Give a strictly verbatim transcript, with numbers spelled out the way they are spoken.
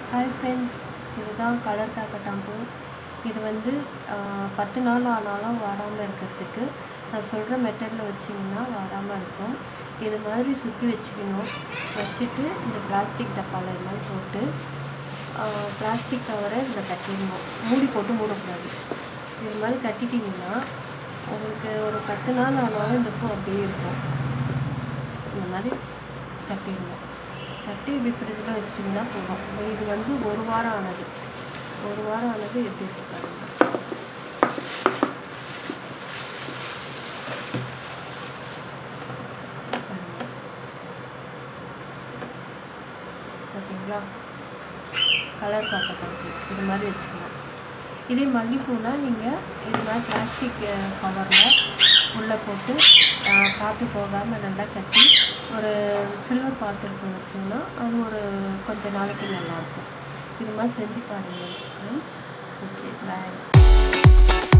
Hi friends, இதுதான் colour paper டாம்பு. இது வந்து பத்து நாள் ஆனாலும் வாடாமல் இருக்கிறதுக்கு நான் சொல்கிற மெத்தடில் வச்சிங்கன்னா வாடாமல் இருக்கும். இது மாதிரி சுற்றி வச்சுக்கணும். வச்சுட்டு இந்த பிளாஸ்டிக் டப்பாவில் இது மாதிரி போட்டு பிளாஸ்டிக் கவரை இதில் கட்டிடணும். மூடி போட்டு மூடக்கூடாது. இது மாதிரி கட்டிட்டிங்கன்னா உங்களுக்கு ஒரு பத்து நாள் ஆனாலும் இந்த பூ அப்படியே இருக்கும். இந்த மாதிரி கட்டிடணும். கட்டி இப்படி ஃப்ரிட்ஜில் வச்சிட்டிங்கன்னா போதும். இது வந்து ஒரு வாரம் ஆனது ஒரு வாரம் ஆனது எப்படி இருக்காது. ஓகேங்களா? கலர் பேப்பர் இது மாதிரி வச்சுக்கலாம். இதே மல்லிப்பூனால் நீங்கள் இது மாதிரி பிளாஸ்டிக் கவரில் உள்ளே போட்டு காற்று போகாமல் நல்லா கட்டி ஒரு சில்வர் பாத்திரத்தில் வச்சிங்கன்னா அது ஒரு கொஞ்சம் நாளைக்கு நல்லாயிருக்கும். இது மாதிரி செஞ்சு பாருங்கள் ஃப்ரெண்ட்ஸ். ஓகே, பாய்.